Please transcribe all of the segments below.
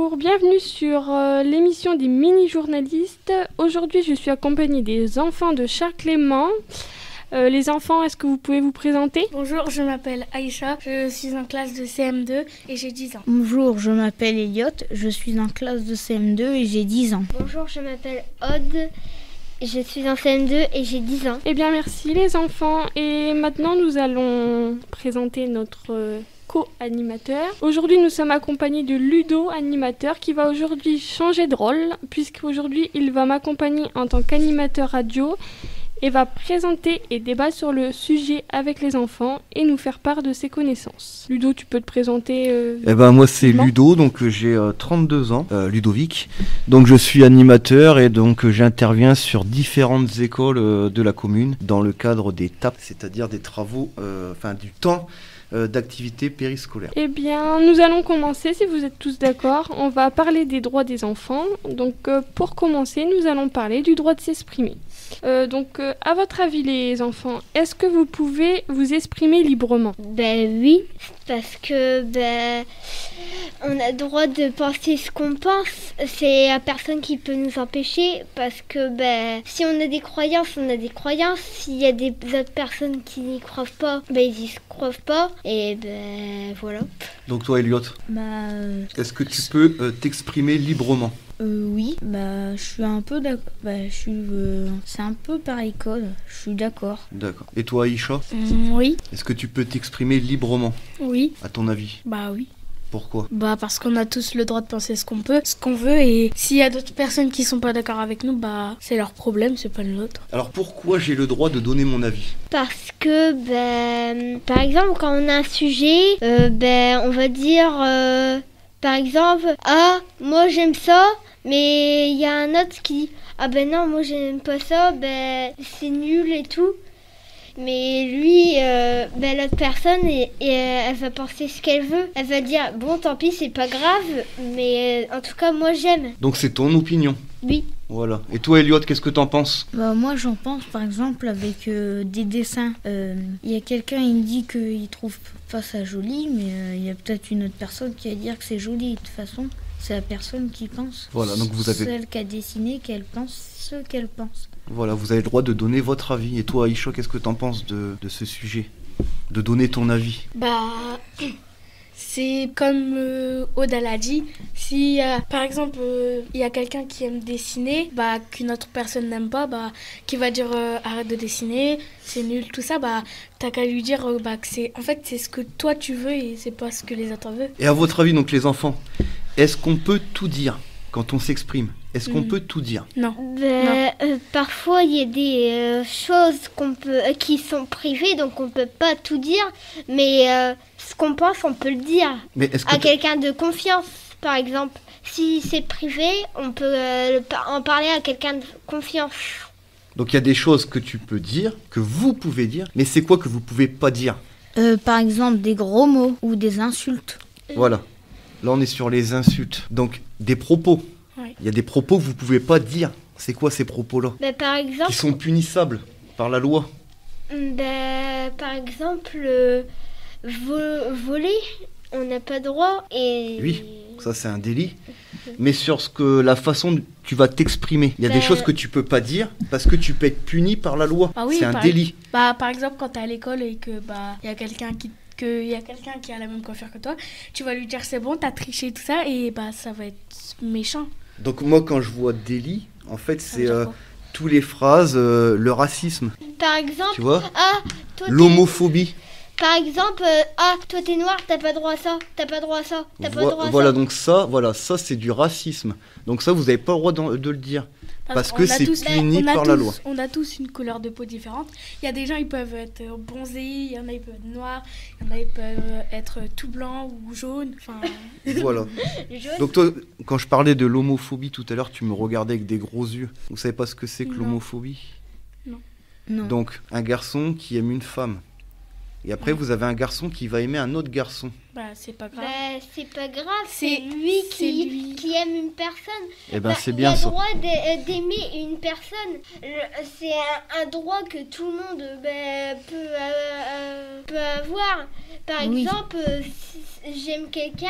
Bonjour, bienvenue sur l'émission des mini-journalistes. Aujourd'hui, je suis accompagnée des enfants de Charles-Clément. Les enfants, est-ce que vous pouvez vous présenter ? Bonjour, je m'appelle Aïcha, je suis en classe de CM2 et j'ai 10 ans. Bonjour, je m'appelle Elliot, je suis en classe de CM2 et j'ai 10 ans. Bonjour, je m'appelle Aude, je suis en CM2 et j'ai 10 ans. Eh bien, merci les enfants. Et maintenant, nous allons présenter notre co-animateur. Aujourd'hui, nous sommes accompagnés de Ludo, animateur, qui va aujourd'hui changer de rôle, puisqu'aujourd'hui, il va m'accompagner en tant qu'animateur radio et va présenter et débattre sur le sujet avec les enfants et nous faire part de ses connaissances. Ludo, tu peux te présenter moi c'est Ludo, donc j'ai 32 ans, Ludovic. Donc je suis animateur et donc j'interviens sur différentes écoles de la commune dans le cadre des TAP, c'est-à-dire des travaux, du temps d'activité périscolaire. Eh bien, nous allons commencer, si vous êtes tous d'accord. On va parler des droits des enfants. Donc, pour commencer, nous allons parler du droit de s'exprimer. À votre avis, les enfants, est-ce que vous pouvez vous exprimer librement ? Oui, parce que on a le droit de penser ce qu'on pense. C'est la personne qui peut nous empêcher, parce que si on a des croyances, on a des croyances. S'il y a des autres personnes qui n'y croient pas, ils n'y croient pas. Et voilà. Donc toi, Elliot, est-ce que tu peux t'exprimer librement ? Oui, je suis un peu d'accord. C'est un peu par école, je suis d'accord. D'accord. Et toi, Aïcha ? Oui. Est-ce que tu peux t'exprimer librement ? Oui. À ton avis ? Oui. Pourquoi ? Parce qu'on a tous le droit de penser ce qu'on peut, ce qu'on veut, et s'il y a d'autres personnes qui sont pas d'accord avec nous, c'est leur problème, c'est pas le nôtre. Alors pourquoi j'ai le droit de donner mon avis ? Parce que, par exemple, quand on a un sujet, on va dire, par exemple, moi j'aime ça, mais il y a un autre qui dit, non, moi j'aime pas ça, c'est nul et tout. Mais lui, l'autre personne, elle va penser ce qu'elle veut. Elle va dire, bon, tant pis, c'est pas grave, mais en tout cas, moi, j'aime. Donc c'est ton opinion ? Oui. Voilà. Et toi, Elliot, qu'est-ce que t'en penses ? Moi, j'en pense, par exemple, avec des dessins. Il y a quelqu'un, il me dit qu'il trouve pas ça joli, mais il y a peut-être une autre personne qui va dire que c'est joli. De toute façon, c'est la personne qui pense. Voilà, donc vous avez... Celle qui a dessiné, qu'elle pense ce qu'elle pense. Voilà, vous avez le droit de donner votre avis. Et toi, Aïcha, qu'est-ce que t'en penses de ce sujet ? De donner ton avis ? C'est comme Aude l'a dit, si par exemple il y a quelqu'un qui aime dessiner, qu'une autre personne n'aime pas, qui va dire arrête de dessiner, c'est nul, tout ça, t'as qu'à lui dire que c'est ce que toi tu veux et c'est pas ce que les autres veulent. Et à votre avis, donc les enfants, est-ce qu'on peut tout dire quand on s'exprime ? Est-ce qu'on peut tout dire ? Non. Parfois, il y a des choses qui sont privées, donc on peut pas tout dire. Mais ce qu'on pense, on peut le dire. Mais est-ce que à quelqu'un de confiance, par exemple. Si c'est privé, on peut en parler à quelqu'un de confiance. Donc il y a des choses que tu peux dire, que vous pouvez dire, mais c'est quoi que vous pouvez pas dire ? Par exemple, des gros mots ou des insultes. Voilà. Là, on est sur les insultes. Donc, des propos. Oui. Il y a des propos que vous pouvez pas dire. C'est quoi ces propos-là ? Par exemple, Qui sont punissables par la loi. Par exemple, voler, on n'a pas droit. Et... Oui, ça c'est un délit. Mais sur la façon dont tu vas t'exprimer, il y a des choses que tu peux pas dire parce que tu peux être puni par la loi. Oui, c'est un délit. Par exemple, quand t'es à l'école et que y a quelqu'un qui a la même coiffure que toi, tu vas lui dire c'est bon, t'as triché tout ça, et ça va être méchant. Donc moi, quand je vois délit, en fait, c'est toutes les phrases, le racisme. Par exemple, tu vois, toi, l'homophobie. Par exemple, toi t'es noir, t'as pas droit à ça, t'as pas droit à ça, t'as pas droit à ça. Voilà, donc ça c'est du racisme. Donc ça, vous n'avez pas le droit de le dire. Parce que c'est puni par la loi. On a tous une couleur de peau différente. Il y a des gens, ils peuvent être bronzés, il y en a, ils peuvent être noirs, il y en a, ils peuvent être tout blancs ou jaunes. Voilà. Donc toi, quand je parlais de l'homophobie tout à l'heure, tu me regardais avec des gros yeux. Vous savez pas ce que c'est que l'homophobie ? Non. Non. Donc, un garçon qui aime une femme. Et après, vous avez un garçon qui va aimer un autre garçon. Bah, c'est pas grave. C'est pas grave, C'est- c'est lui c'est lui. qui aime une personne. Eh ben, c'est Il bien a le ça. droit d'aimer une personne. C'est un droit que tout le monde peut avoir. Par Oui. exemple, si j'aime quelqu'un,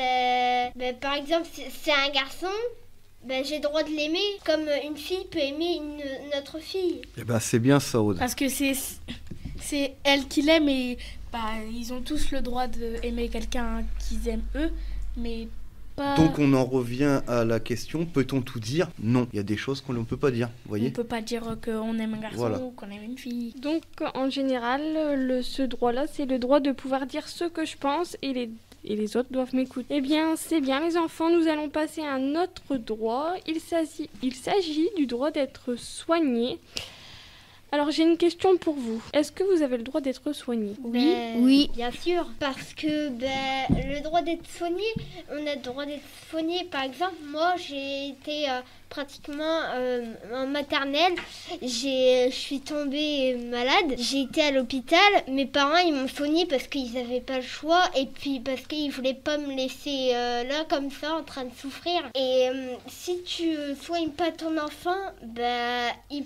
par exemple, si c'est un garçon, j'ai le droit de l'aimer comme une fille peut aimer une autre fille. Eh ben, c'est bien ça, Aude. Parce que c'est elle qui l'aime et ils ont tous le droit d'aimer quelqu'un qu'ils aiment eux, mais pas... Donc, on en revient à la question, peut-on tout dire? Non, il y a des choses qu'on ne peut pas dire, vous on voyez? peut pas dire qu'on aime un garçon Voilà. ou qu'on aime une fille. Donc, en général, ce droit-là, c'est le droit de pouvoir dire ce que je pense et les autres doivent m'écouter. Eh bien, c'est bien, les enfants, nous allons passer à un autre droit. Il s'agit du droit d'être soigné. Alors, j'ai une question pour vous. Est-ce que vous avez le droit d'être soigné? Oui. Bien sûr, parce que le droit d'être soigné, on a le droit d'être soigné. Par exemple, moi, j'ai été pratiquement en maternelle. Je suis tombée malade. J'ai été à l'hôpital. Mes parents, ils m'ont soignée parce qu'ils n'avaient pas le choix et puis parce qu'ils voulaient pas me laisser là comme ça en train de souffrir. Et si tu soignes pas ton enfant, il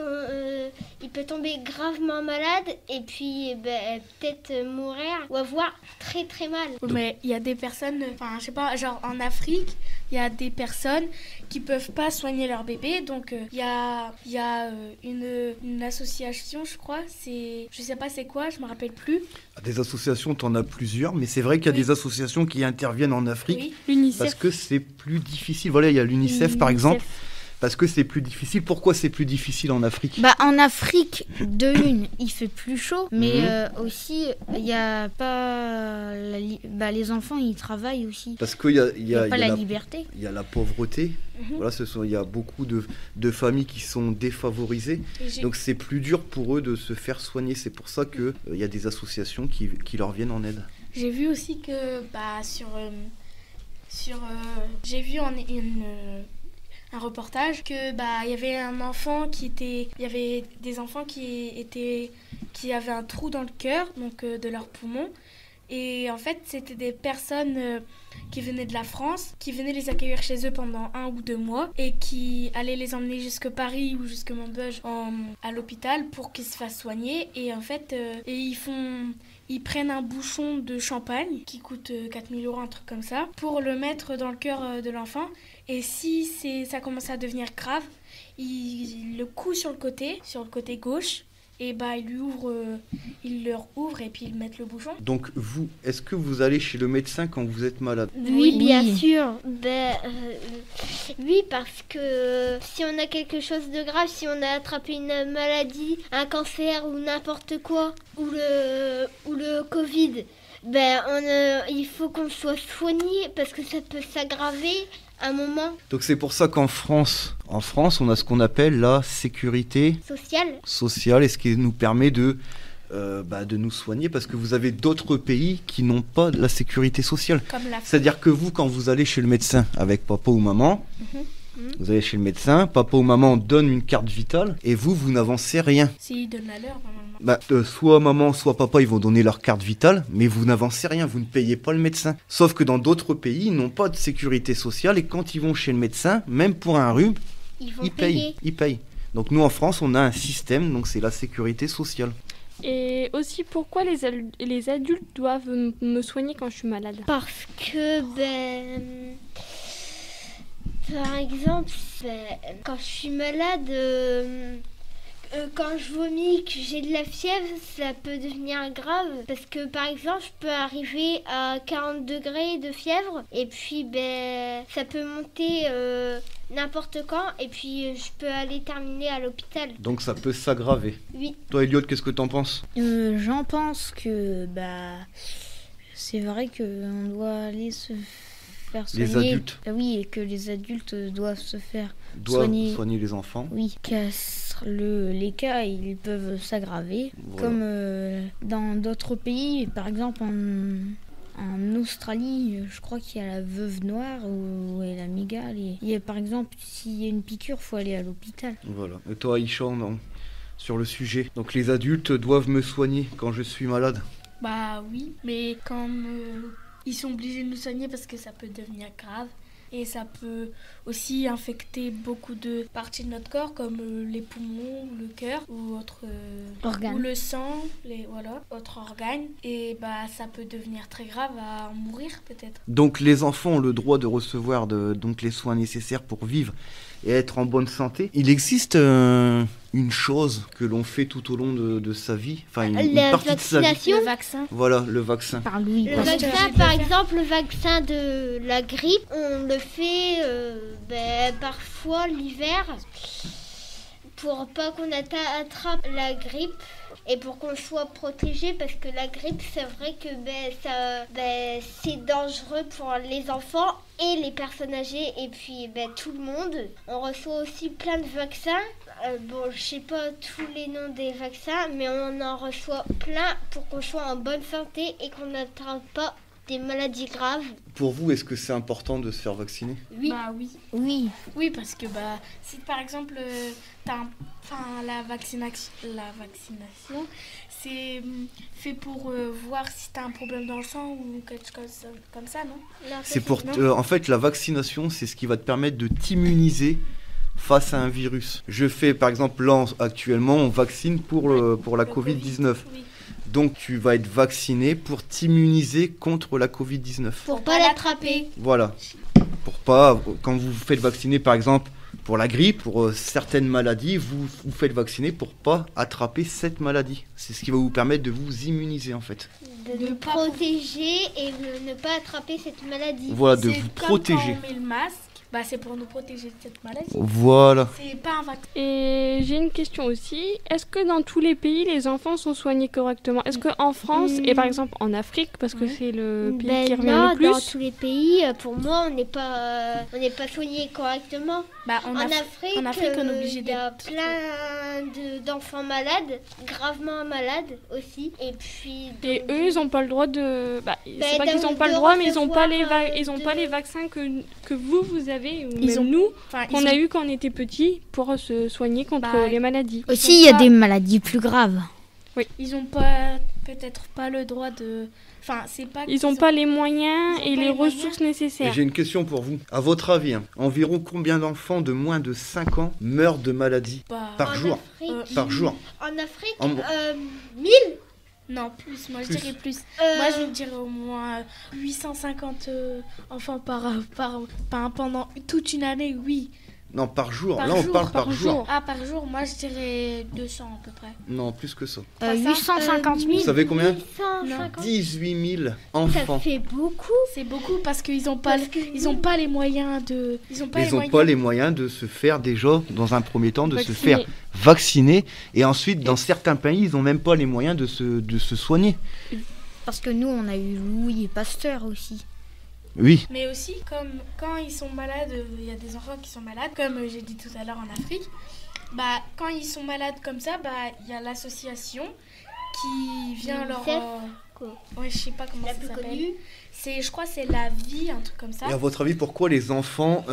peut tomber gravement malade et puis peut-être mourir ou avoir très très mal. Mais il y a des personnes, enfin je sais pas, genre en Afrique, il y a des personnes qui peuvent pas soigner leur bébé, donc il y a une association, je crois, je sais pas c'est quoi, je me rappelle plus. Des associations, t'en as plusieurs, mais c'est vrai qu'il y a des associations qui interviennent en Afrique Oui. L'UNICEF. parce que c'est plus difficile. Voilà, il y a l'UNICEF par exemple, parce que c'est plus difficile. Pourquoi c'est plus difficile en Afrique? En Afrique, il fait plus chaud, mais aussi, il n'y a pas... les enfants, ils travaillent aussi. Parce qu'il Il n'y a pas la liberté. Il y a la pauvreté. Voilà, il y a beaucoup de familles qui sont défavorisées. Donc c'est plus dur pour eux de se faire soigner. C'est pour ça qu'il y a des associations qui leur viennent en aide. J'ai vu aussi que j'ai vu un reportage que il y avait il y avait des enfants qui avaient un trou dans le cœur, donc de leur poumon. Et en fait, c'était des personnes qui venaient de la France, qui venaient les accueillir chez eux pendant 1 ou 2 mois et qui allaient les emmener jusque Paris ou jusque Maubeuge à l'hôpital pour qu'ils se fassent soigner. Et en fait, ils prennent un bouchon de champagne qui coûte 4 000 €, un truc comme ça, pour le mettre dans le cœur de l'enfant. Et si ça commence à devenir grave, ils le couent sur le côté gauche. Et il leur ouvre et puis ils mettent le bouchon. Donc est-ce que vous allez chez le médecin quand vous êtes malade? Oui, bien sûr. Oui, parce que si on a quelque chose de grave, si on a attrapé une maladie, un cancer ou n'importe quoi, ou le Covid, il faut qu'on soit soigné parce que ça peut s'aggraver un moment. Donc c'est pour ça qu'en France, on a ce qu'on appelle la sécurité sociale, et ce qui nous permet de nous soigner, parce que vous avez d'autres pays qui n'ont pas la sécurité sociale. Comme l'Afrique. C'est-à-dire que vous, quand vous allez chez le médecin avec papa ou maman, vous allez chez le médecin, papa ou maman donne une carte vitale, et vous n'avancez rien. S'ils donnent la leur, normalement. Soit maman, soit papa, ils vont donner leur carte vitale, mais vous n'avancez rien, vous ne payez pas le médecin. Sauf que dans d'autres pays, ils n'ont pas de sécurité sociale, et quand ils vont chez le médecin, même pour un rhume, ils payent. Donc nous, en France, on a un système, donc c'est la sécurité sociale. Et aussi, pourquoi les adultes doivent me soigner quand je suis malade? Parce que, par exemple, quand je suis malade, quand je vomis, que j'ai de la fièvre, ça peut devenir grave. Parce que, par exemple, je peux arriver à 40 degrés de fièvre. Et puis, ça peut monter n'importe quand. Et puis, je peux aller terminer à l'hôpital. Donc ça peut s'aggraver. Oui. Toi, Elliot, qu'est-ce que t'en penses? J'en pense que c'est vrai qu'on doit aller se faire soigner. Les adultes. Oui, et que les adultes doivent se faire soigner les enfants. Oui, car les cas, ils peuvent s'aggraver. Voilà. Comme dans d'autres pays, par exemple en Australie, je crois qu'il y a la veuve noire ou la mygale. Par exemple, s'il y a une piqûre, il faut aller à l'hôpital. Voilà. Et toi, Aïcha, sur le sujet. Donc les adultes doivent me soigner quand je suis malade. Bah oui, mais comme ils sont obligés de nous soigner parce que ça peut devenir grave. Et ça peut aussi infecter beaucoup de parties de notre corps, comme les poumons, le cœur ou autres Organes. ou le sang, autres organes. Et bah ça peut devenir très grave à en mourir peut-être. Donc les enfants ont le droit de recevoir donc les soins nécessaires pour vivre et être en bonne santé. Il existe une chose que l'on fait tout au long de sa vie, enfin une La partie de sa vie. vaccination. Le vaccin. Voilà, le vaccin. Par Louis Le Pasteur. vaccin, par exemple, le vaccin de la grippe, on le fait parfois l'hiver pour pas qu'on attrape la grippe et pour qu'on soit protégé, parce que la grippe, c'est vrai que c'est dangereux pour les enfants et les personnes âgées et puis tout le monde. On reçoit aussi plein de vaccins. Je sais pas tous les noms des vaccins, mais on en reçoit plein pour qu'on soit en bonne santé et qu'on n'attrape pas des maladies graves. Pour vous, est-ce que c'est important de se faire vacciner? Oui. Bah oui. Oui. Oui, parce que si par exemple la vaccination, c'est fait pour voir si tu as un problème dans le sang ou quelque chose comme ça, non? C'est pour en fait, la vaccination, c'est ce qui va te permettre de t'immuniser face à un virus. Je fais par exemple là actuellement, on vaccine pour la Covid-19. Oui. Donc tu vas être vacciné pour t'immuniser contre la Covid-19. Pour pas l'attraper. Voilà. Pour pas, quand vous vous faites vacciner par exemple pour la grippe, pour certaines maladies, vous vous faites vacciner pour pas attraper cette maladie. C'est ce qui va vous permettre de vous immuniser en fait. De nous protéger et de ne pas attraper cette maladie. Voilà, de C'est vous comme protéger. Quand on met le masque, c'est pour nous protéger de cette maladie. Voilà. C'est pas un vaccin. Et j'ai une question aussi. Est-ce que dans tous les pays, les enfants sont soignés correctement? Est-ce qu'en France et par exemple en Afrique, parce que c'est le pays qui revient non, le plus, dans tous les pays, pour moi, on n'est pas soigné correctement. En Afrique, on est obligé il y a d'être... plein d'enfants malades, gravement malades aussi. Et puis. et eux, ils n'ont pas le droit de. C'est pas qu'ils n'ont de pas le droit, mais ils n'ont pas recevoir, pas les vaccins que vous avez, ou Ils même ont- nous, Enfin, qu'on a eu quand on était petits, pour se soigner contre les maladies. Aussi, il y a des maladies plus graves. Ils n'ont peut-être pas le droit de... Enfin, c'est pas... Ils n'ont pas les moyens ils ont et pas les les moyens. ressources Et nécessaires. j'ai une question pour vous. À votre avis, environ combien d'enfants de moins de 5 ans meurent de maladies par jour? Par jour. En Afrique, En- 1000. Non, plus. Moi, je Plus. dirais plus. Moi, je dirais au moins 850 enfants pendant toute une année, oui. Non, par jour. Par Là, on jour, parle par jour. Ah, par jour, moi, je dirais 200 à peu près. Non, plus que ça. 850 000. Vous savez combien? 150. 18 000 Ça enfants. fait beaucoup. C'est beaucoup parce qu'ils n'ont pas, ils ont pas les moyens de... Ils n'ont pas, Ils n'ont pas les moyens de se faire déjà, dans un premier temps, de se Vacciner. faire vacciner. Et ensuite, dans certains pays, ils n'ont même pas les moyens de se soigner. Parce que nous, on a eu Louis Pasteur aussi. Oui. Mais aussi, comme quand ils sont malades, il y a des enfants qui sont malades, comme j'ai dit tout à l'heure en Afrique. Quand ils sont malades comme ça, il y a l'association qui vient leur... L'UNICEF, quoi. Ouais, je sais pas comment La ça plus s'appelle. connue. Je crois que c'est la vie, un truc comme ça. Et à votre avis, pourquoi les enfants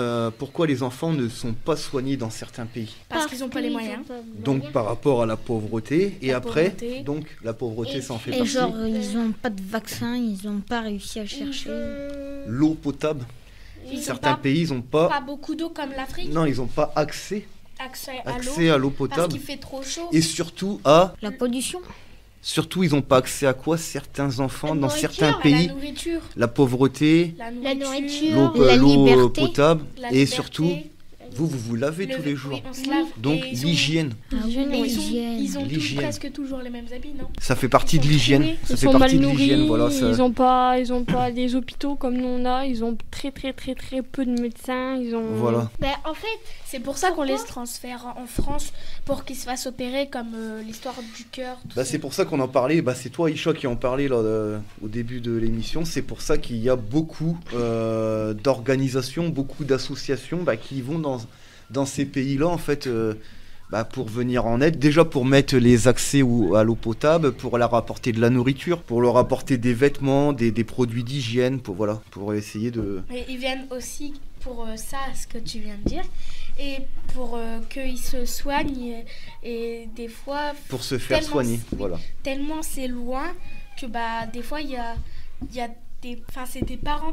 ne sont pas soignés dans certains pays? Parce qu'ils n'ont pas les qu'ils moyens. ont pas de Donc moyens. par rapport à la pauvreté, et La après, pauvreté. donc la pauvreté, Et ça en fait Et partie. genre, ils n'ont pas de vaccin, ils n'ont pas réussi à Ils chercher. ont- L'eau potable, Ils ont certains pas- pays, ils n'ont pas... Pas beaucoup d'eau comme l'Afrique. Non, ils n'ont pas accès Accès à l'eau Parce potable. qu'il fait trop chaud. Et surtout, La pollution. ils n'ont pas accès à quoi? Certains enfants, La dans nourriture, certains À la pays, nourriture. la pauvreté, La La nourriture. nourriture. La l'eau liberté. potable, la et liberté, surtout, vous lavez tous les jours. Oui, on se lave. Donc Et ils ont- l'hygiène, Ah oui, et l'hygiène. ils ont L'hygiène. presque toujours les mêmes habits, non? ça fait partie Ils de sont l'hygiène. troués. Ça Ils fait sont mal partie de nourris, l'hygiène, voilà. Ça... ils ont pas des hôpitaux comme nous on a, ils ont très peu de médecins, ils ont... Voilà. En fait, C'est pour ça qu'on les transfère en France pour qu'ils se fassent opérer comme l'histoire du cœur. tout C'est ça. pour ça qu'on en parlait, c'est toi Isha qui en parlait là, au début de l'émission, c'est pour ça qu'il y a beaucoup d'organisations, beaucoup d'associations qui vont dans ces pays-là en fait pour venir en aide, déjà pour mettre les accès à l'eau potable, pour leur apporter de la nourriture, pour leur apporter des vêtements, des produits d'hygiène, pour essayer de... Mais ils viennent aussi pour ça, ce que tu viens de dire, et pour qu'ils se soignent et des fois... Pour se faire soigner, voilà. Tellement c'est loin que des fois, il y a des... Enfin, c'est des parents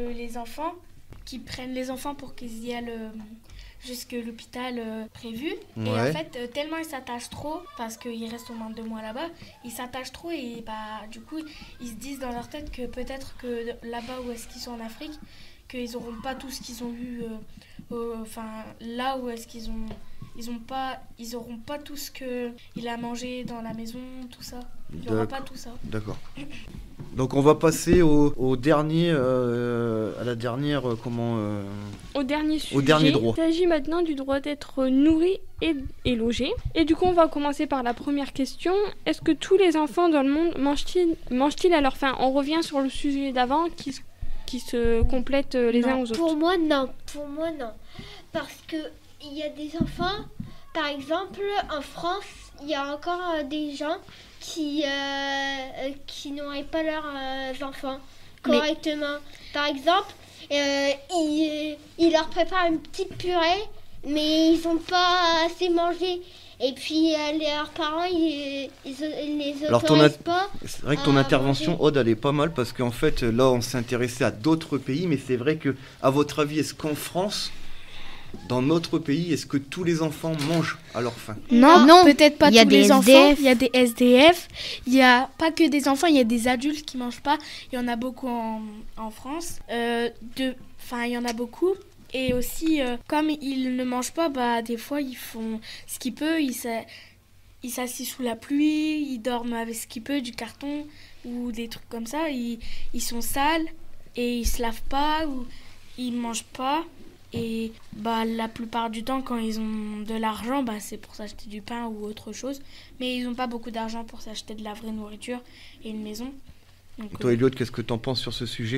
qui prennent les enfants pour qu'ils y aillent jusqu'à l'hôpital prévu. Ouais. Et en fait, tellement ils s'attachent trop, parce qu'ils restent au moins 2 mois là-bas, ils s'attachent trop et du coup, ils se disent dans leur tête que peut-être que là-bas où est-ce qu'ils sont en Afrique, qu'ils n'auront pas tout ce qu'ils ont eu, là où est-ce qu'ils ont... Ils n'auront pas tout ce qu'il a mangé dans la maison, tout ça. Il n'y aura pas tout ça. D'accord. Donc on va passer au dernier, à la dernière, Au dernier sujet. Au dernier droit. Il s'agit maintenant du droit d'être nourri et logé. Et du coup, on va commencer par la première question. Est-ce que tous les enfants dans le monde mangent-ils à leur faim ? On revient sur le sujet d'avant qui se complètent les uns aux autres. Pour moi, non. Parce que il y a des enfants, par exemple, en France, il y a encore des gens qui nourrissent pas leurs enfants correctement. Par exemple, ils leur préparent une petite purée, mais ils n'ont pas assez mangé. Et puis leurs parents, ils les autorisent pas. C'est vrai que ton intervention, Aude, elle est pas mal parce qu'en fait, là, on s'est intéressé à d'autres pays, mais c'est vrai que, à votre avis, est-ce qu'en France, dans notre pays, est-ce que tous les enfants mangent à leur faim ? Non, peut-être pas tous les enfants. SDF. Il y a des SDF. Il n'y a pas que des enfants, il y a des adultes qui ne mangent pas. Il y en a beaucoup en France. Il y en a beaucoup. Et aussi, comme ils ne mangent pas, des fois, ils font ce qu'ils peuvent. Ils s'assient sous la pluie, ils dorment avec ce qu'ils peuvent, du carton ou des trucs comme ça. Ils sont sales et ils ne se lavent pas ou ils ne mangent pas. Et la plupart du temps, quand ils ont de l'argent, c'est pour s'acheter du pain ou autre chose. Mais ils n'ont pas beaucoup d'argent pour s'acheter de la vraie nourriture et une maison. Donc, toi, Elliot, qu'est-ce que tu en penses sur ce sujet ?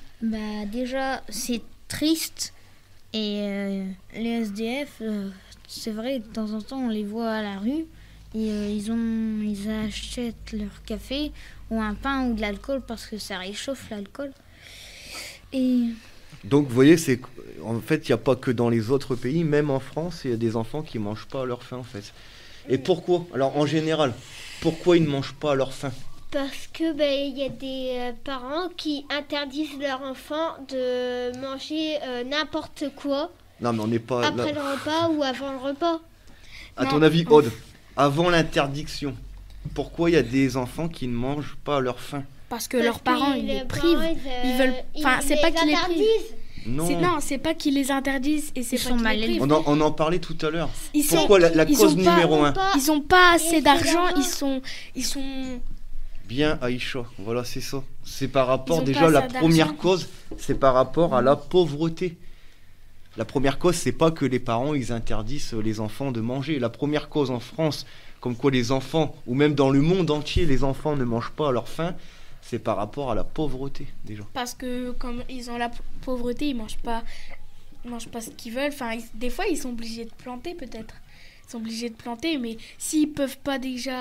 Déjà, c'est triste. Et les SDF, c'est vrai, de temps en temps, on les voit à la rue. Et ils achètent leur café ou un pain ou de l'alcool parce que ça réchauffe l'alcool. Et... Donc, vous voyez, en fait, il n'y a pas que dans les autres pays, même en France, il y a des enfants qui ne mangent pas à leur faim, en fait. Et pourquoi ? Alors, en général, pourquoi ils ne mangent pas à leur faim ? Parce que il y a des parents qui interdisent leurs enfants de manger n'importe quoi. Non, mais on n'est pas... Après le repas ou avant le repas. À ton avis, Aude, avant l'interdiction, pourquoi il y a des enfants qui ne mangent pas à leur faim ? Parce que leurs parents, ils les privent. Ils veulent... c'est pas qu'ils les privent. Non, c'est pas qu'ils les interdisent et c'est pas qu'ils les privent. On en parlait tout à l'heure. Pourquoi la cause numéro 1 ? Ils n'ont pas assez d'argent, ils sont... Bien, Aïcha, voilà, c'est ça. C'est par rapport, déjà, la première cause, c'est par rapport à la pauvreté. La première cause, c'est pas que les parents, ils interdisent les enfants de manger. La première cause en France, comme quoi les enfants, ou même dans le monde entier, les enfants ne mangent pas à leur faim, c'est par rapport à la pauvreté, déjà. Parce que comme ils ont la pauvreté, ils mangent pas ce qu'ils veulent. Des fois, ils sont obligés de planter, peut-être. Ils sont obligés de planter, mais s'ils peuvent pas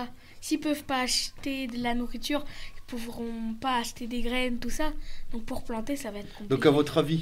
acheter de la nourriture, ils pourront pas acheter des graines, tout ça. Donc pour planter, ça va être compliqué. Donc à votre avis,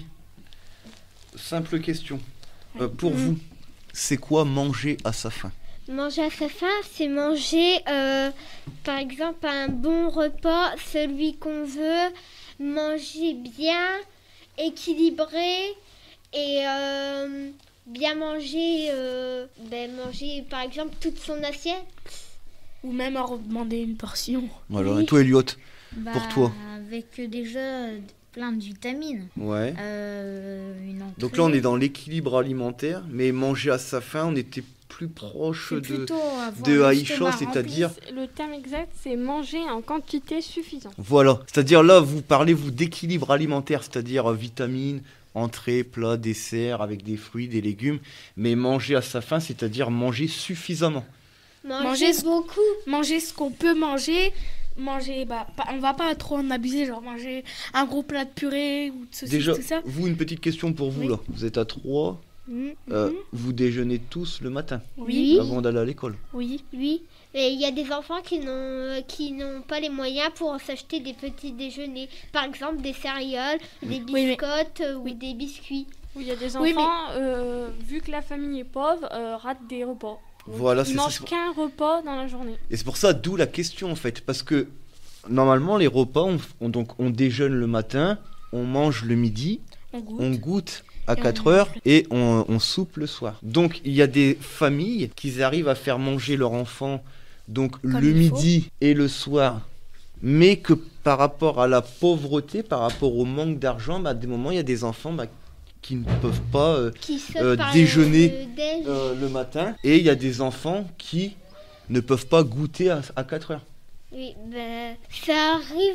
simple question, pour vous, c'est quoi manger à sa faim ? Manger à sa faim, c'est manger, par exemple, un bon repas, celui qu'on veut, manger bien, équilibré et bien manger, manger par exemple toute son assiette. Ou même en demander une portion. Voilà, Oui. et toi, Elliot, pour toi ? Avec déjà plein de vitamines. Ouais. Une entrée. Donc là, on est dans l'équilibre alimentaire, mais manger à sa faim, on était plus proche de Aïcha, c'est-à-dire... Le terme exact, c'est manger en quantité suffisante. Voilà, c'est-à-dire là, vous parlez d'équilibre alimentaire, c'est-à-dire vitamines, entrée, plat, dessert, avec des fruits, des légumes, mais manger à sa faim, c'est-à-dire manger suffisamment. Manger beaucoup. Manger ce qu'on peut manger. On va pas trop en abuser, genre manger un gros plat de purée ou de saucisses, Déjà, tout ça. vous, une petite question pour vous, Oui. là. Vous êtes à 3. Vous déjeunez tous le matin, Oui. avant d'aller à l'école. Oui. Oui, mais il y a des enfants qui n'ont pas les moyens pour s'acheter des petits déjeuners. Par exemple, des céréales, des biscottes ou des biscuits. Où il y a des Oui, enfants, vu que la famille est pauvre, ratent des repas. Voilà, Ils mangent qu'un repas dans la journée. Et c'est pour ça, d'où la question en fait. Parce que normalement, les repas, on déjeune le matin, on mange le midi, on goûte à 4 heures et on soupe le soir. Donc il y a des familles qui arrivent à faire manger leur enfant donc Comme le il midi et le soir, mais que par rapport à la pauvreté, par rapport au manque d'argent, à des moments il y a des enfants qui ne peuvent pas Qui sautent par déjeuner le déj. le matin, et il y a des enfants qui ne peuvent pas goûter à 4 heures. Oui, ça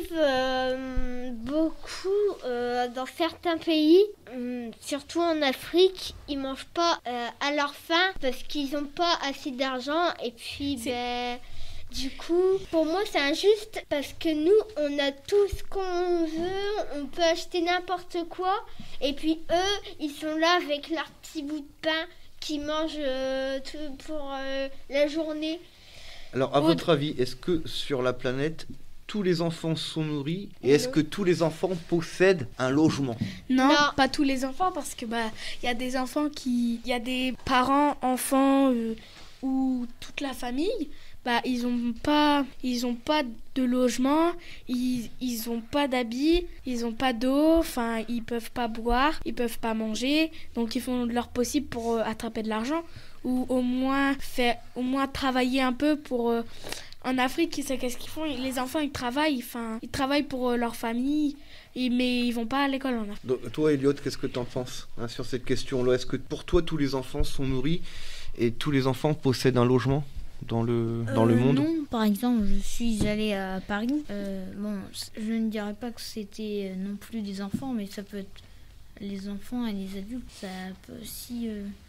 arrive beaucoup dans certains pays, surtout en Afrique. Ils mangent pas à leur faim parce qu'ils n'ont pas assez d'argent. Et puis, du coup, pour moi, c'est injuste parce que nous, on a tout ce qu'on veut, on peut acheter n'importe quoi. Et puis eux, ils sont là avec leur petit bout de pain qu'ils mangent tout pour la journée. Alors, à votre avis, est-ce que sur la planète, tous les enfants sont nourris et est-ce que tous les enfants possèdent un logement? Non, Non. pas tous les enfants parce que il y a des enfants il y a des parents, enfants ou toute la famille, ils ont pas de logement, ils ont pas d'habits, ils ont pas d'eau, enfin ils peuvent pas boire, ils peuvent pas manger, donc ils font leur possible pour attraper de l'argent ou au moins travailler un peu pour en Afrique, c'est qu'est-ce qu'ils font? Les enfants, ils travaillent pour leur famille, mais ils vont pas à l'école en Afrique. Donc, toi, Elliot, qu'est-ce que tu en penses sur cette question-là? Est-ce que pour toi, tous les enfants sont nourris et tous les enfants possèdent un logement dans le monde? Non, par exemple, je suis allée à Paris. Je ne dirais pas que c'était non plus des enfants, mais ça peut être les enfants et les adultes. Ça peut aussi,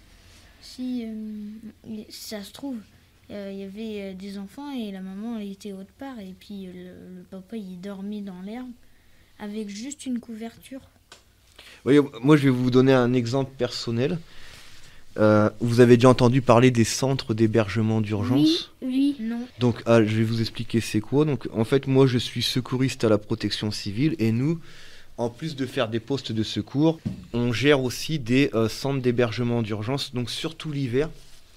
si ça se trouve, il y avait des enfants et la maman elle était autre part et puis le papa il dormait dans l'herbe avec juste une couverture. Oui, moi, je vais vous donner un exemple personnel. Vous avez déjà entendu parler des centres d'hébergement d'urgence? Oui. Non. Donc, je vais vous expliquer c'est quoi. Donc, en fait, moi, je suis secouriste à la protection civile et nous, en plus de faire des postes de secours, on gère aussi des centres d'hébergement d'urgence, donc surtout l'hiver.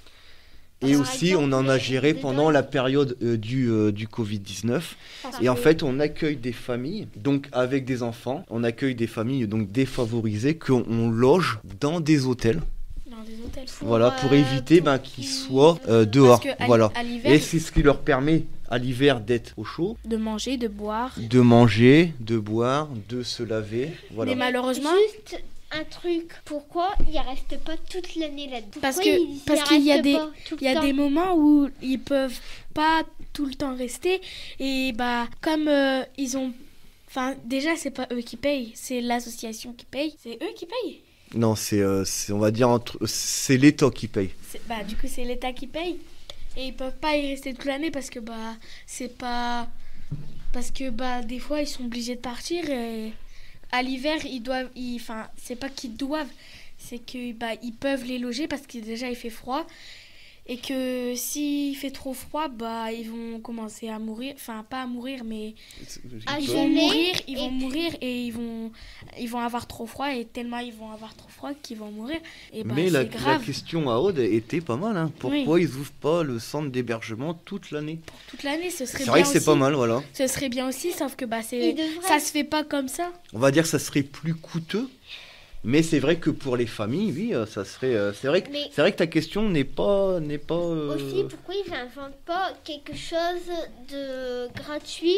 Et Par aussi, exemple, on en a les géré pendant dômes. la période du Covid-19. Et en fait, on accueille des familles, donc avec des enfants. On accueille des familles donc défavorisées qu'on loge dans des hôtels. Dans des hôtels. Voilà, pour éviter qu'ils soient dehors. Parce que Voilà. à l'hiver, Et c'est ce qui leur permet à l'hiver d'être au chaud, de manger, de boire. de manger, de boire, de se laver. Voilà. Mais malheureusement, Juste un truc, pourquoi ils restent pas toute l'année là-dedans? Parce Pourquoi que- ils parce qu'il y a restent des- pas tout le il y a temps? des moments où ils peuvent pas tout le temps rester et comme ils ont, enfin déjà c'est pas eux qui payent, c'est l'association qui paye, c'est eux qui payent. Non, c'est on va dire c'est l'État qui paye. Du coup c'est l'État qui paye et ils peuvent pas y rester toute l'année parce que c'est pas parce que des fois ils sont obligés de partir et à l'hiver c'est pas qu'ils doivent, c'est que ils peuvent les loger parce que déjà il fait froid et que s'il fait trop froid ils vont commencer à mourir, enfin pas à mourir mais Ah, ils je vont l'ai, mourir, ils et vont puis- mourir et ils vont avoir trop froid et tellement ils vont avoir trop froid qu'ils vont mourir et Mais la c'est grave. question à Aude était pas mal. Hein. Pourquoi ils ouvrent pas le centre d'hébergement toute l'année? Toute l'année ce serait C'est bien vrai que c'est aussi. pas mal, voilà. Ce serait bien aussi sauf que Ils devraient. ça se fait pas comme ça. On va dire que ça serait plus coûteux. Mais c'est vrai que pour les familles, oui, ça serait. C'est vrai que ta question n'est pas. Aussi, pourquoi ils n'inventent pas quelque chose de gratuit,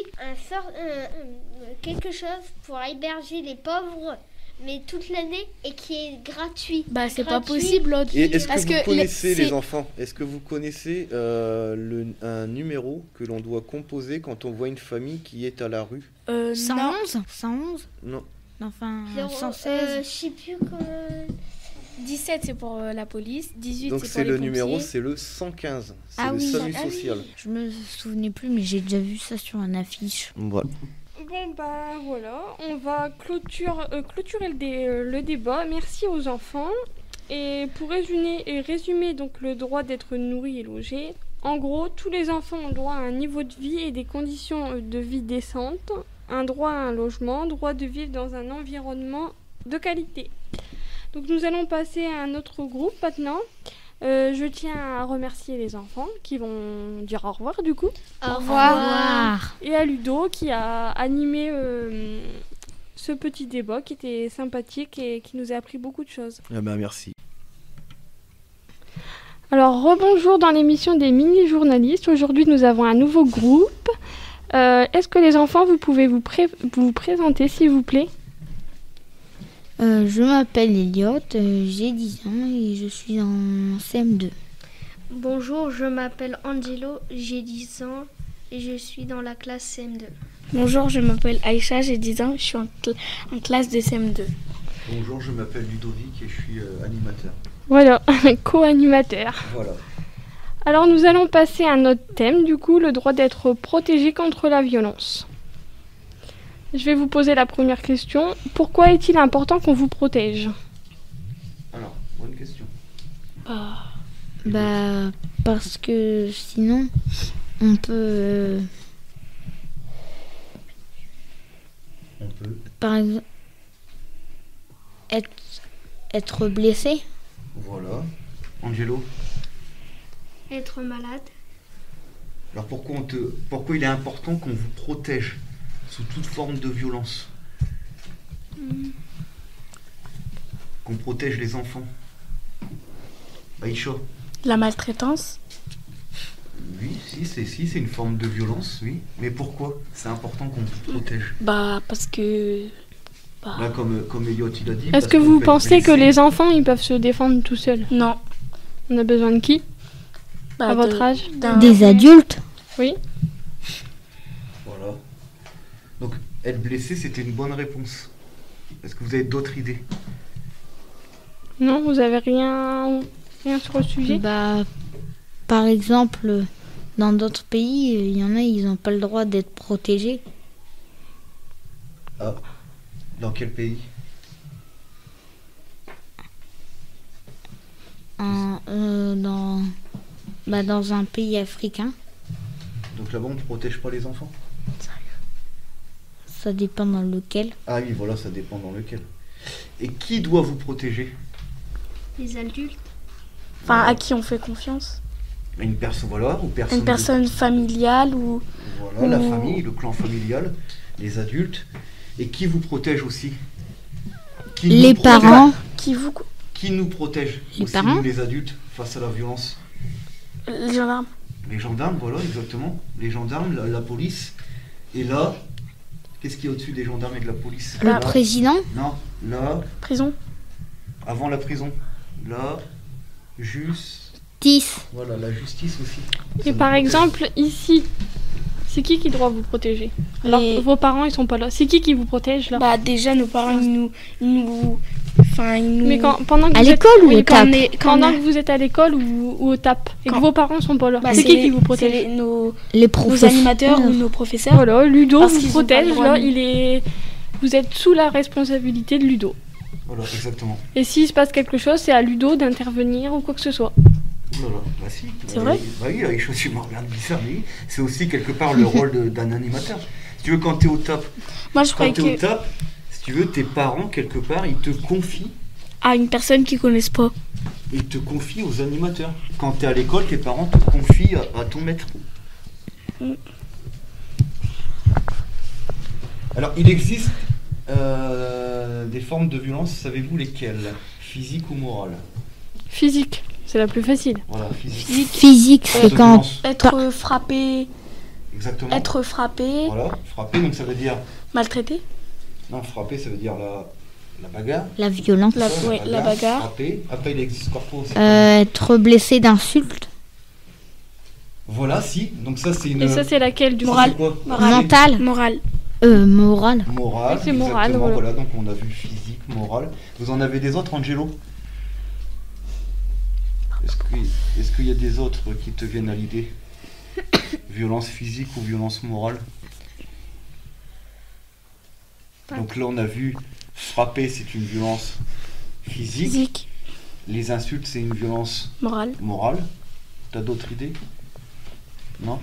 quelque chose pour héberger les pauvres, mais toute l'année et qui est gratuit? C'est pas Gratuit. possible l'autre. Et est-ce Parce que vous que connaissez c'est- les enfants? Est-ce que vous connaissez un numéro que l'on doit composer quand on voit une famille qui est à la rue? Non. 111 Non. Enfin, 116. Je sais plus comment. 17 c'est pour la police, 18 Donc c'est c'est pour les le pompiers. numéro, c'est le 115. C'est Ah le oui. SAMU Ah oui. social. Je me souvenais plus, mais j'ai déjà vu ça sur une affiche. Voilà. Bon voilà, on va clôturer le débat. Merci aux enfants. Et pour résumer donc le droit d'être nourri et logé, en gros, tous les enfants ont droit à un niveau de vie et des conditions de vie décentes, un droit à un logement, droit de vivre dans un environnement de qualité. Donc nous allons passer à un autre groupe maintenant. Je tiens à remercier les enfants qui vont dire au revoir du coup. Au revoir. Et à Ludo qui a animé ce petit débat qui était sympathique et qui nous a appris beaucoup de choses. Eh ben, merci. Alors rebonjour dans l'émission des mini-journalistes. Aujourd'hui nous avons un nouveau groupe. Est-ce que les enfants vous pouvez vous présenter s'il vous plaît? Je m'appelle Elliot, j'ai 10 ans et je suis en CM2. Bonjour, je m'appelle Angelo, j'ai 10 ans et je suis dans la classe CM2. Bonjour, je m'appelle Aïcha, j'ai 10 ans, je suis en classe de CM2. Bonjour, je m'appelle Ludovic et je suis animateur. Voilà, co-animateur. Voilà. Alors nous allons passer à notre thème, du coup, le droit d'être protégé contre la violence. Je vais vous poser la première question. Pourquoi est-il important qu'on vous protège? Alors, bonne question. Bah, parce que sinon, on peut... Par exemple, être blessé. Voilà. Angelo? Être malade. Alors pourquoi il est important qu'on vous protège sous toute forme de violence? Qu'on protège les enfants? Aïcha? La maltraitance? Oui, c'est une forme de violence, oui. Mais pourquoi c'est important qu'on vous protège? Bah parce que... Là, comme Elliot il a dit... Est-ce que vous pensez que les enfants ils peuvent se défendre tout seuls? Non. On a besoin de qui? À votre âge? Des adultes. Oui. Voilà. Donc, être blessé, c'était une bonne réponse. Est-ce que vous avez d'autres idées? Non, vous avez rien sur le sujet? Bah, par exemple, dans d'autres pays, il y en a, ils n'ont pas le droit d'être protégés. Ah, dans quel pays? Dans un pays africain. Donc là-bas, on ne protège pas les enfants? Ça dépend dans lequel. Ah oui, voilà, ça dépend dans lequel. Et qui doit vous protéger? Les adultes. Enfin, à qui on fait confiance? Une personne, voilà, ou personne. Une personne familiale ou... Voilà, la famille, le clan familial, les adultes. Et qui vous protège aussi? Les parents. Qui nous protège Les aussi, parents. nous, les adultes, face à la violence? Les gendarmes. Les gendarmes, voilà, exactement. Les gendarmes, la police. Et là, qu'est-ce qu'il y a au-dessus des gendarmes et de la police? Le Là. président. Non, là, Prison. avant la prison. Là, juste... 10. Voilà, la justice aussi. Et Ça nous par protège. exemple, ici, c'est qui doit vous protéger? Alors, vos parents, ils sont pas là. C'est qui vous protège là? Bah déjà, nos parents, ils nous... Mais pendant que À vous êtes- l'école ou oui, au TAP? pendant que vous êtes à l'école ou au TAP et que Quand- vos parents sont pas là, Bah, c'est qui vous protège? C'est nos Les professeurs. animateurs ou nos professeurs. Voilà, Ludo Parce vous qu'ils ont pas protège, le droit là, de- vous êtes sous la responsabilité de Ludo. Voilà, exactement. Et s'il se passe quelque chose, c'est à Ludo d'intervenir ou quoi que ce soit. Oh là là, bah si. C'est vrai? Bah oui, les choses, tu me regardes bizarre, mais oui. C'est aussi quelque part le rôle d'un animateur. Si tu veux, quand t'es au TAP, Moi, je quand croyais t'es au que... TAP, si tu veux, tes parents, quelque part, ils te confient. À une personne qu'ils connaissent pas. Ils te confient aux animateurs. Quand t'es à l'école, tes parents te confient à ton maître. Alors, il existe des formes de violence, savez-vous lesquelles? Physique ou morale? Physique, c'est la plus facile. Voilà, physique. Physique, c'est De quand. violence. Être frappé... Exactement. Être frappé... Voilà, frapper, donc ça veut dire... Maltraité. Non, frapper, ça veut dire la bagarre. La violence. La bagarre. Frapper. Après, il existe quoi aussi. Être blessé d'insultes. Voilà, si. Donc ça, c'est une... Et ça, c'est laquelle du Ça, coup? c'est quoi? Mental. Morale. Morale. Morale, Oui, c'est morale, exactement, voilà. voilà. Donc on a vu physique, morale. Vous en avez des autres, Angelo? Est-ce qu'il y a des autres qui te viennent à l'idée? Violence physique ou violence morale? Donc là, on a vu frapper, c'est une violence physique. Physique. Les insultes, c'est une violence Morale. morale. T'as d'autres idées? Non?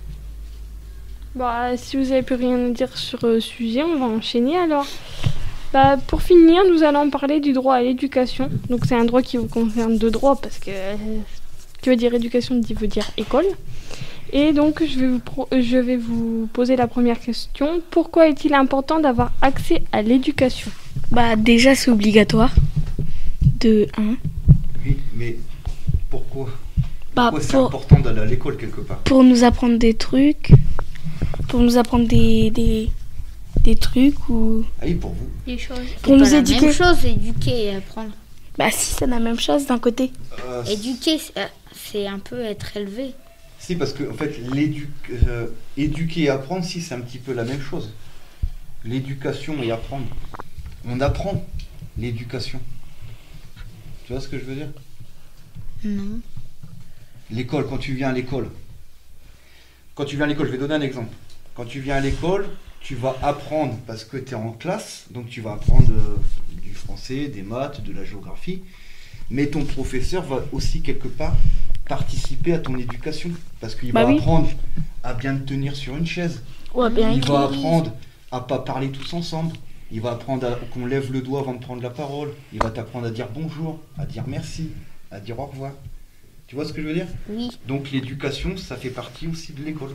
Bah, si vous avez plus rien à dire sur le sujet, on va enchaîner alors. Pour finir, nous allons parler du droit à l'éducation. Donc c'est un droit qui vous concerne de droit parce que qui veut dire éducation veut dire école. Et donc je vais vous poser la première question. Pourquoi est-il important d'avoir accès à l'éducation ? Déjà, c'est obligatoire. De 1. Oui, mais pourquoi c'est important d'aller à l'école quelque part? Pour nous apprendre des trucs. Pour nous apprendre des trucs ou... Ah oui, pour vous. Les choses. Pour nous éduquer. C'est la même chose, éduquer et apprendre. Si, c'est la même chose d'un côté. Éduquer, c'est un peu être élevé. Si, parce que en fait, éduquer et apprendre, si, c'est un petit peu la même chose. L'éducation et apprendre. On apprend l'éducation. Tu vois ce que je veux dire? Non. L'école, quand tu viens à l'école. Je vais donner un exemple. Quand tu viens à l'école, tu vas apprendre parce que tu es en classe, donc tu vas apprendre du français, des maths, de la géographie. Mais ton professeur va aussi quelque part participer à ton éducation. Parce qu'il va apprendre à bien te tenir sur une chaise. Ouais, bien il va apprendre à pas parler tous ensemble. Il va apprendre qu'on lève le doigt avant de prendre la parole. Il va t'apprendre à dire bonjour, à dire merci, à dire au revoir. Tu vois ce que je veux dire? Oui. Donc l'éducation, ça fait partie aussi de l'école.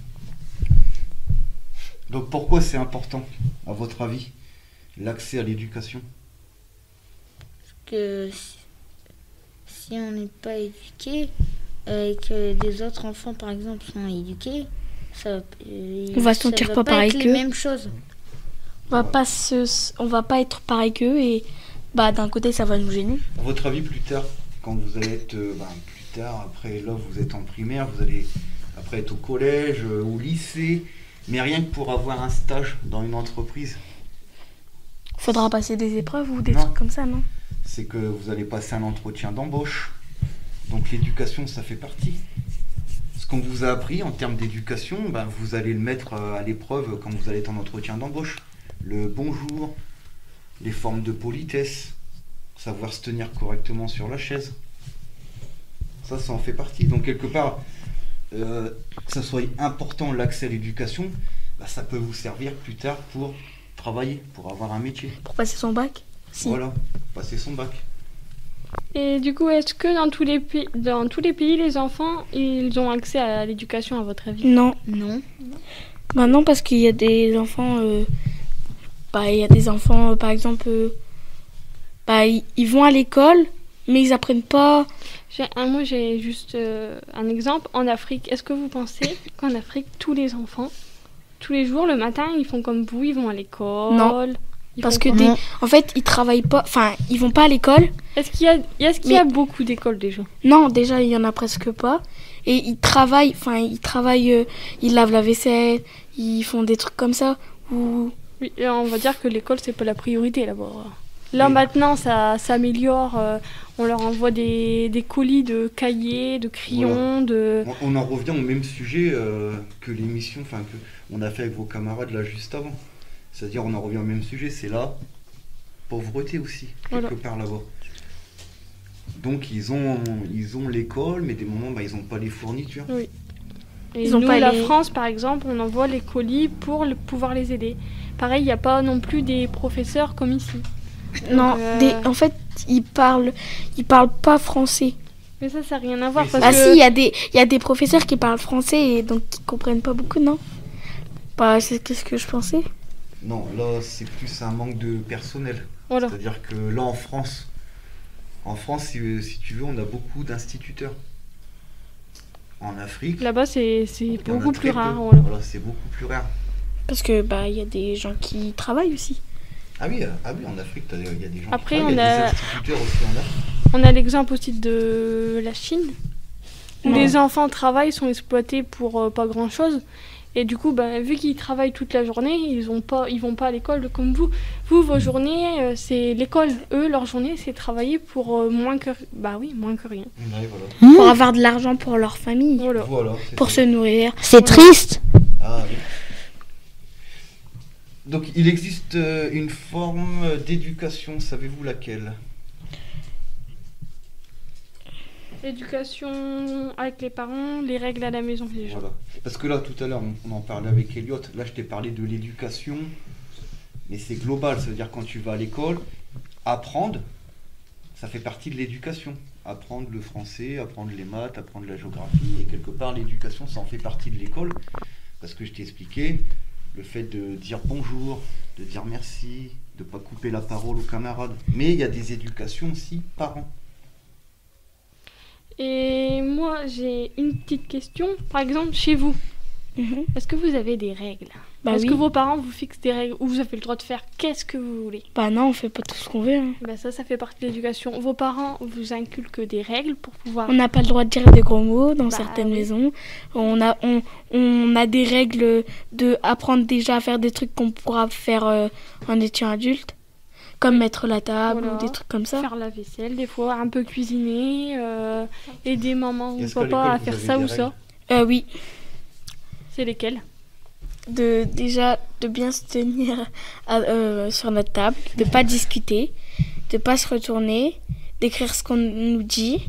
Donc pourquoi c'est important, à votre avis, l'accès à l'éducation? Parce que si on n'est pas éduqué, et que des autres enfants, par exemple, sont éduqués, on va se sentir pas pareil qu'eux. Les mêmes choses. On va pas être pareil qu'eux et d'un côté ça va nous gêner. À votre avis, plus tard, quand vous allez être plus tard, après là vous êtes en primaire, vous allez après être au collège, au lycée, mais rien que pour avoir un stage dans une entreprise. Faudra passer des épreuves ou des Non. trucs comme ça, non? C'est que vous allez passer un entretien d'embauche. Donc l'éducation, ça fait partie. Ce qu'on vous a appris en termes d'éducation, vous allez le mettre à l'épreuve quand vous allez être en entretien d'embauche. Le bonjour, les formes de politesse, savoir se tenir correctement sur la chaise. Ça en fait partie. Donc quelque part, que ça soit important l'accès à l'éducation, ça peut vous servir plus tard pour travailler, pour avoir un métier. Pour passer son bac? Si. Voilà, passer son bac. Et du coup, est-ce que dans tous les pays, les enfants, ils ont accès à l'éducation, à votre avis? Non. Non. Non, parce qu'il y a des enfants... par exemple... ils vont à l'école, mais ils apprennent pas... Moi, j'ai juste un exemple. En Afrique, est-ce que vous pensez qu'en Afrique, tous les enfants, tous les jours, le matin, ils font comme vous, ils vont à l'école? Non. Parce que en fait, ils travaillent pas, ils vont pas à l'école. Est-ce qu'il y a beaucoup d'écoles déjà? Non, déjà il y en a presque pas. Et ils travaillent, ils lavent la vaisselle, ils font des trucs comme ça. Oui, et on va dire que l'école c'est pas la priorité là-bas. Là maintenant ça s'améliore, on leur envoie des colis de cahiers, de crayons, On en revient au même sujet que l'émission, que on a fait avec vos camarades là juste avant. C'est-à-dire on en revient au même sujet, c'est la pauvreté aussi, quelque part là-bas. Donc ils ont l'école, mais des moments ils n'ont pas les fournitures. Oui. Et nous, la France par exemple, on envoie les colis pour pouvoir les aider. Pareil, il n'y a pas non plus des professeurs comme ici. Non, en fait, ils parlent pas français. Mais ça n'a rien à voir. Si, il y a des professeurs qui parlent français et donc qui comprennent pas beaucoup, non? C'est ce que je pensais. Non, là, c'est plus un manque de personnel. Voilà. C'est-à-dire que là, en France, si tu veux, on a beaucoup d'instituteurs. En Afrique... Là-bas, c'est beaucoup plus rare. Voilà, c'est beaucoup plus rare. Parce que il y a des gens qui travaillent aussi. Ah oui, en Afrique, il y a des gens Après, qui travaillent, il y a des instituteurs aussi en Afrique. On a l'exemple aussi de la Chine, où les enfants travaillent, sont exploités pour pas grand-chose. Et du coup, vu qu'ils travaillent toute la journée, ils vont pas à l'école comme vous. Vous, vos journées, c'est l'école. Eux, leur journée, c'est travailler pour moins que rien. Ouais, voilà. Pour avoir de l'argent pour leur famille. Voilà, pour se nourrir. C'est triste. Ah oui. Donc, il existe une forme d'éducation, savez-vous laquelle? L'éducation avec les parents, les règles à la maison déjà. Voilà. Parce que là, tout à l'heure, on en parlait avec Elliot. Là, je t'ai parlé de l'éducation, mais c'est global. Ça veut dire quand tu vas à l'école, apprendre, ça fait partie de l'éducation. Apprendre le français, apprendre les maths, apprendre la géographie. Et quelque part, l'éducation, ça en fait partie de l'école. Parce que je t'ai expliqué, le fait de dire bonjour, de dire merci, de ne pas couper la parole aux camarades. Mais il y a des éducations aussi parents. Et moi, j'ai une petite question. Par exemple, chez vous, est-ce que vous avez des règles? Est-ce que vos parents vous fixent des règles où vous avez le droit de faire qu'est-ce que vous voulez? Bah non, on fait pas tout ce qu'on veut. Hein. Bah ça fait partie de l'éducation. Vos parents vous inculquent des règles pour pouvoir... On n'a pas le droit de dire des gros mots dans certaines oui. maisons. On a des règles de apprendre déjà à faire des trucs qu'on pourra faire en étant adulte. Comme mettre la table ou des trucs comme ça. Faire la vaisselle, des fois, un peu cuisiner, aider maman ou Est-ce qu'à papa à l'école, faire vous ça avez ou des ça. Oui. C'est lesquelles? Déjà de bien se tenir sur notre table, de pas discuter, de pas se retourner, d'écrire ce qu'on nous dit,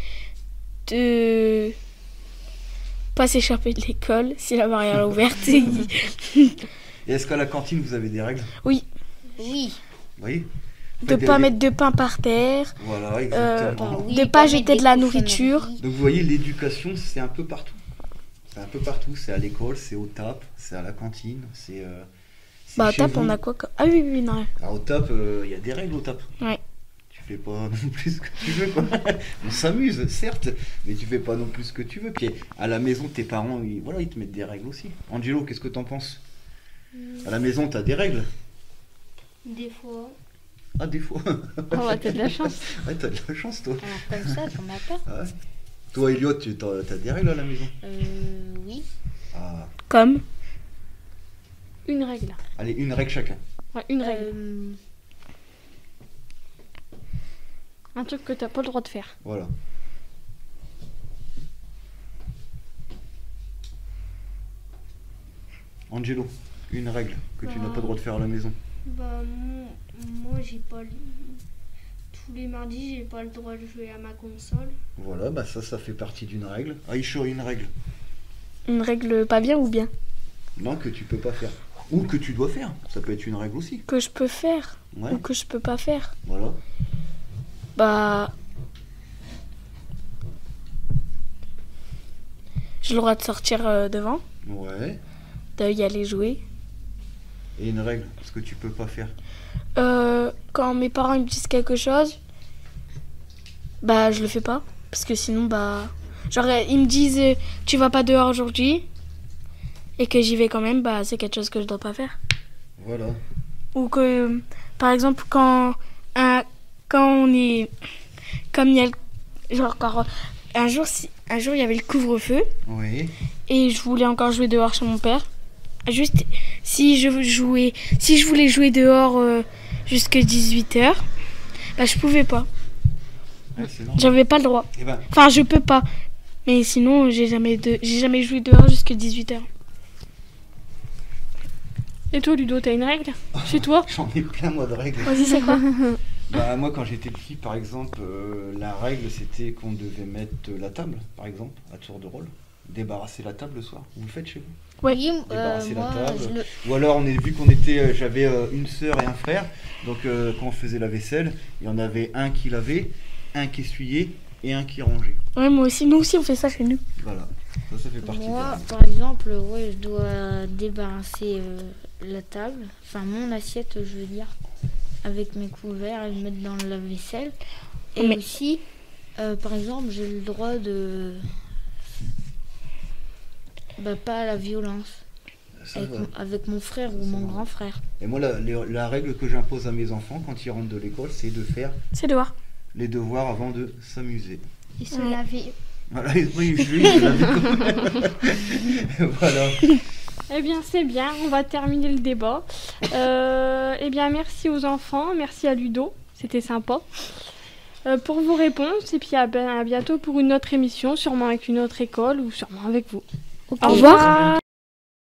de pas s'échapper de l'école si la barrière est ouverte. Et est-ce qu'à la cantine, vous avez des règles? Oui. Oui. Oui. De pas mettre de pain par terre, Voilà, exactement. Oui, de pas mettre jeter des de la cochonneries. nourriture. Donc vous voyez, l'éducation, c'est un peu partout. C'est un peu partout. C'est à l'école, c'est au TAP, c'est à la cantine, c'est Bah au chez TAP, vous. on a quoi Ah oui, non. Alors au TAP, il y a des règles au TAP. Ouais. Tu fais pas non plus ce que tu veux, quoi. On s'amuse, certes, mais tu fais pas non plus ce que tu veux. Puis à la maison, tes parents, ils te mettent des règles aussi. Angelo, qu'est-ce que t'en penses? À la maison, t'as des règles? Des fois. Ah, des fois. Oh, t'as de la chance. Ouais, t'as de la chance, toi. Alors comme ça, comme ma peur. Ah ouais. Toi, Elliot, t'as des règles à la maison? Oui. Ah. Comme Une règle. Allez, une règle chacun. Ouais, une règle. Un truc que t'as pas le droit de faire. Voilà. Angelo, une règle que tu n'as pas le droit de faire à la maison. Bah moi j'ai pas tous les mardis j'ai pas le droit de jouer à ma console. Voilà, bah ça fait partie d'une règle. Aïcho, une règle. une règle pas bien ou bien Non, que tu peux pas faire. Ou que tu dois faire. Ça peut être une règle aussi. que je peux faire Ouais, ou que je peux pas faire. voilà. Bah j'ai le droit de sortir devant, Ouais. d'y aller jouer. Et une règle, ce que tu peux pas faire. Quand mes parents ils me disent quelque chose, bah je le fais pas parce que sinon bah genre ils me disent tu vas pas dehors aujourd'hui et que j'y vais quand même, bah c'est quelque chose que je dois pas faire. Voilà. Ou que par exemple quand on est comme il y a genre quand un jour il y avait le couvre-feu Oui. et je voulais encore jouer dehors chez mon père. Juste si je voulais jouer dehors jusqu'à 18h, bah je pouvais pas. Ouais, c'est normal. J'avais pas le droit. Eh ben, Enfin, je peux pas. Mais sinon, j'ai jamais joué dehors jusqu'à 18h. Et toi, Ludo, t'as une règle chez toi? j'en ai plein, moi, de règles. Vas-y, c'est quoi? Bah, moi, quand j'étais petit, par exemple, la règle, c'était qu'on devait mettre la table, par exemple, à tour de rôle. Débarrasser la table le soir. Vous le faites chez vous? Oui, Débarrasser la moi, table. Ou alors, vu qu'on était, j'avais une sœur et un frère, donc quand on faisait la vaisselle, il y en avait un qui lavait, un qui essuyait et un qui rangeait. Ouais, moi aussi. Nous aussi, on fait ça chez nous. Voilà, ça fait partie de la Moi, règle. par exemple, ouais, je dois débarrasser la table, enfin mon assiette, je veux dire, avec mes couverts et le mettre dans le lave-vaisselle. Et Mais- aussi, par exemple, j'ai le droit de... Bah, pas à la violence Ça, avec, voilà. avec mon frère ou mon grand frère. Et moi, la règle que j'impose à mes enfants quand ils rentrent de l'école, c'est de faire C'est dehors. les devoirs avant de s'amuser. Ils sont lavés. Voilà, oui, je l'avais. Voilà. Eh bien, c'est bien, on va terminer le débat. Eh bien, merci aux enfants, merci à Ludo, c'était sympa. Pour vos réponses, et puis à bientôt pour une autre émission, sûrement avec une autre école ou sûrement avec vous. Au revoir.